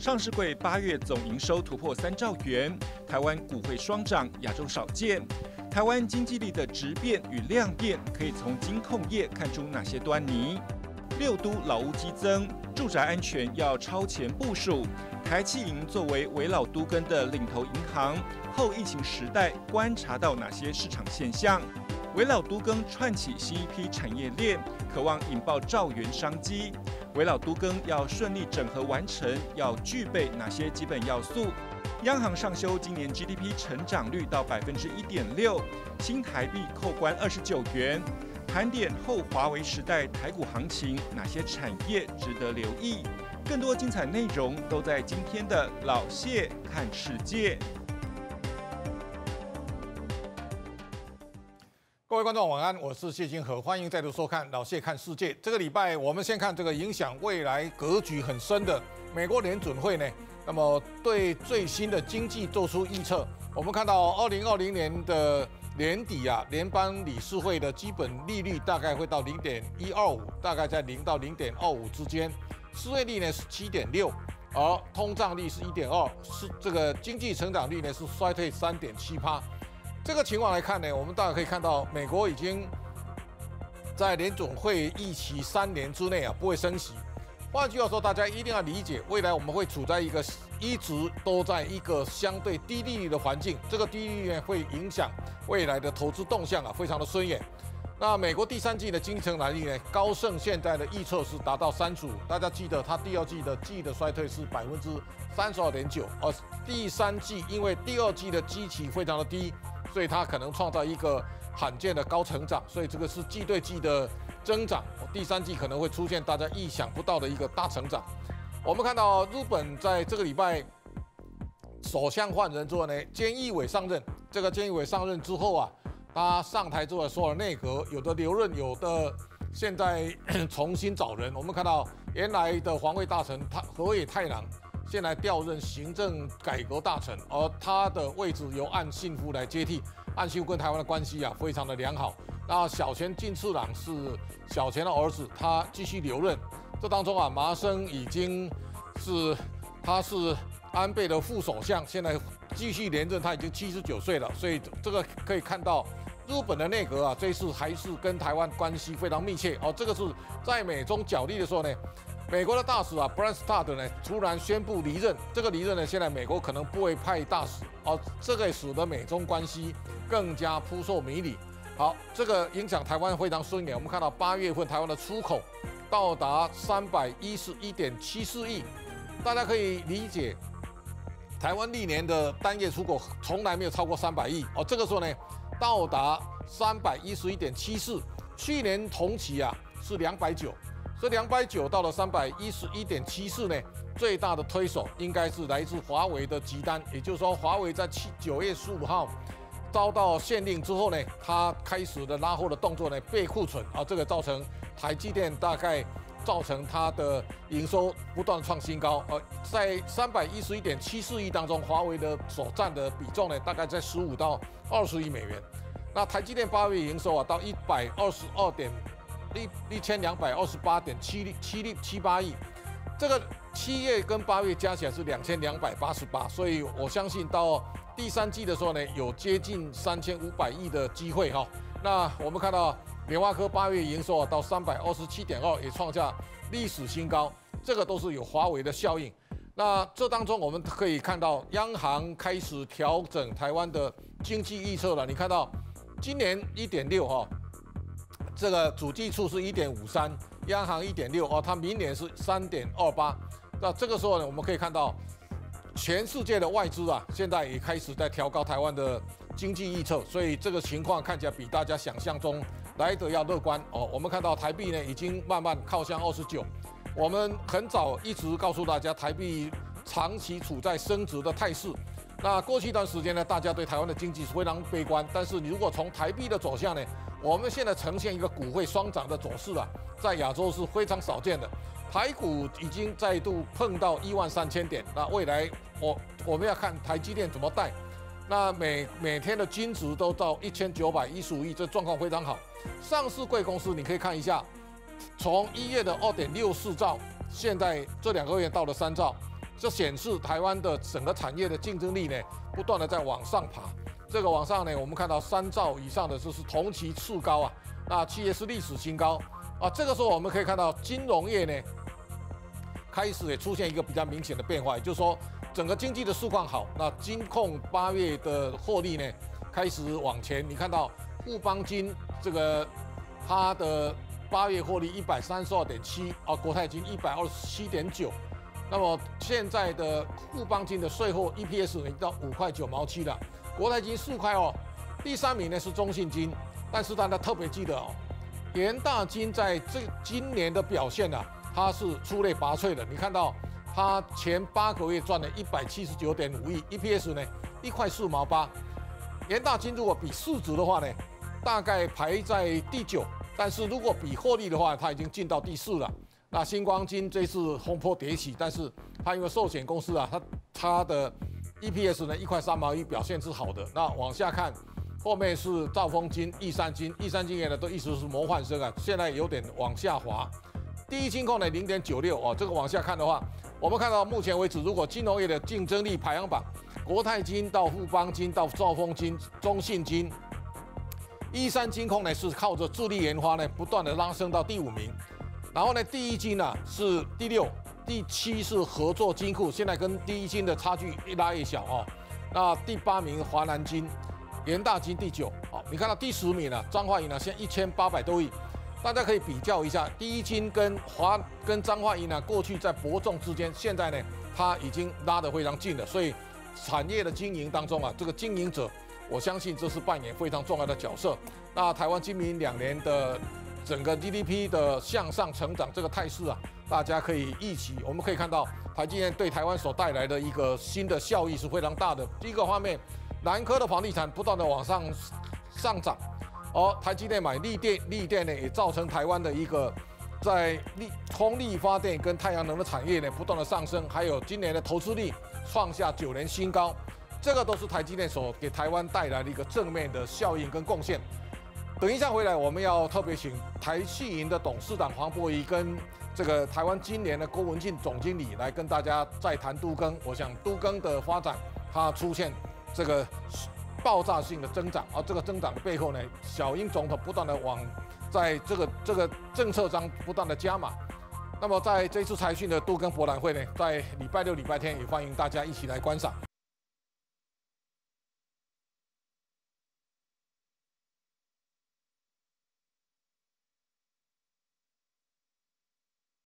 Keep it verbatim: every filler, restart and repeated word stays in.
上市柜八月总营收突破三兆元，台湾股汇双涨，亚洲少见。台湾经济力的质变与量变，可以从金控业看出哪些端倪？六都老屋激增，住宅安全要超前部署。台企银作为危老都更的领头银行，后疫情时代观察到哪些市场现象？危老都更串起新一批产业链，渴望引爆兆元商机。危老都更要顺利整合完成，要具备哪些基本要素？央行上修今年 G D P 成长率到百分之一点六，新台币扣关二十九元。盘点后华为时代台股行情，哪些产业值得留意？更多精彩内容都在今天的老谢看世界。 各位观众晚安，我是谢金河，欢迎再度收看老谢看世界。这个礼拜我们先看这个影响未来格局很深的美国联准会呢，那么对最新的经济做出预测。我们看到二零二零年的年底啊，联邦理事会的基本利率大概会到零点一二五，大概在零到零点二五之间。失业率呢是七点六，而通胀率是一点二，是这个经济成长率呢是衰退三点七趴。这个情况来看呢，我们大家可以看到，美国已经在联准会预期三年之内啊不会升息。换句话说，大家一定要理解，未来我们会处在一个一直都在一个相对低利率的环境，这个低利率会影响未来的投资动向啊，非常的深远。那美国第三季的经济成长率呢，高盛现在的预测是达到三十五，大家记得它第二季的季的衰退是百分之三十二点九，而第三季因为第二季的基期非常的低，所以它可能创造一个罕见的高成长，所以这个是季对季的增长，第三季可能会出现大家意想不到的一个大成长。我们看到日本在这个礼拜首相换人之后呢，菅义伟上任，这个菅义伟上任之后啊，他上台之后所有的内阁有的留任，有的现在重新找人。我们看到原来的防卫大臣他河野太郎现在调任行政改革大臣，而他的位置由岸信夫来接替。岸信夫跟台湾的关系啊非常的良好。那小泉进次郎是小泉的儿子，他继续留任。这当中啊，麻生已经是他是安倍的副首相，现在继续连任，他已经七十九岁了，所以这个可以看到。日本的内阁啊，这次还是跟台湾关系非常密切哦。这个是在美中角力的时候呢，美国的大使啊 ，Branstad 呢突然宣布离任。这个离任呢，现在美国可能不会派大使哦，这个使得美中关系更加扑朔迷离。好，这个影响台湾非常深远。我们看到八月份台湾的出口到达三百一十一点七四亿，大家可以理解，台湾历年的单月出口从来没有超过三百亿哦。这个时候呢，到达三百一十一点七四，去年同期啊是两百九，所以两百九到了三百一十一点七四呢，最大的推手应该是来自华为的急单，也就是说，华为在七九月十五号遭到限令之后呢，它开始的拉货的动作呢，备库存啊，这个造成台积电大概造成它的营收不断创新高，呃，在三百一十一点七四亿当中，华为的所占的比重呢，大概在十五到二十亿美元。那台积电八月营收啊，到一百二十二点一一千两百二十八点七七七八亿，这个七月跟八月加起来是两千两百八十八，所以我相信到第三季的时候呢，有接近三千五百亿的机会哈。那我们看到联发科八月营收啊到三百二十七点二，也创下历史新高，这个都是有华为的效应。那这当中我们可以看到，央行开始调整台湾的经济预测了。你看到今年一点六哈，这个主计处是一点五三，央行一点六哦，它明年是三点二八。那这个时候呢，我们可以看到全世界的外资啊，现在也开始在调高台湾的经济预测，所以这个情况看起来比大家想象中来得要乐观哦。我们看到台币呢已经慢慢靠向二十九，我们很早一直告诉大家，台币长期处在升值的态势。那过去一段时间呢，大家对台湾的经济是非常悲观，但是你如果从台币的走向呢，我们现在呈现一个股汇双涨的走势啊，在亚洲是非常少见的。台股已经再度碰到一万三千点，那未来我我们要看台积电怎么带。那每每天的均值都到一千九百一十五亿，这状况非常好。上市贵公司你可以看一下，从一月的二点六四兆，现在这两个月到了三兆。 这显示台湾的整个产业的竞争力呢，不断的在往上爬。这个往上呢，我们看到三兆以上的就是同期次高啊，那企业是历史新高啊。这个时候我们可以看到金融业呢，开始也出现一个比较明显的变化，也就是说整个经济的市况好，那金控八月的获利呢开始往前。你看到富邦金这个它的八月获利一百三十二点七啊，国泰金一百二十七点九。那么现在的富邦金的税后 E P S 已经到五块九毛七了，国泰金四块哦。第三名呢是中信金，但是大家特别记得哦，元大金在这今年的表现啊，它是出类拔萃的。你看到它前八个月赚了一百七十九点五亿 ，E P S 呢一块四毛八。元大金如果比市值的话呢，大概排在第九，但是如果比获利的话，它已经进到第四了。那星光金这次轰波迭起，但是它因为寿险公司啊，它它的 E P S 呢一块三毛一，表现是好的。那往下看，后面是兆丰金、益山金，益山金也呢都一直是模范生啊，现在有点往下滑。第一金控呢零点九六哦，这个往下看的话，我们看到目前为止，如果金融业的竞争力排行榜，国泰金到富邦金到兆丰金、中信金，益山金控呢是靠着智利研发呢不断的拉升到第五名。然后呢，第一金呢、啊、是第六，第七是合作金库，现在跟第一金的差距越拉越小哦。那第八名华南金，元大金第九。好，你看到第十名呢、啊，彰化银行现在一千八百多亿，大家可以比较一下，第一金跟华跟彰化银行过去在伯仲之间，现在呢它已经拉得非常近了。所以产业的经营当中啊，这个经营者，我相信这是扮演非常重要的角色。那台湾今明两年的整个 G D P 的向上成长这个态势啊，大家可以预期。我们可以看到台积电对台湾所带来的一个新的效益是非常大的。第一个方面，南科的房地产不断的往上上涨，而台积电买力电，力电呢也造成台湾的一个在力风力发电跟太阳能的产业呢不断的上升，还有今年的投资率创下九年新高，这个都是台积电所给台湾带来的一个正面的效应跟贡献。等一下回来，我们要特别请台企银的董事长黄伯仪跟这个台湾今年的郭文进总经理来跟大家再谈都更。我想都更的发展，它出现这个爆炸性的增长，而这个增长的背后呢，小英总统不断的往在这个这个政策上不断的加码。那么在这次财讯的都更博览会呢，在礼拜六、礼拜天也欢迎大家一起来观赏。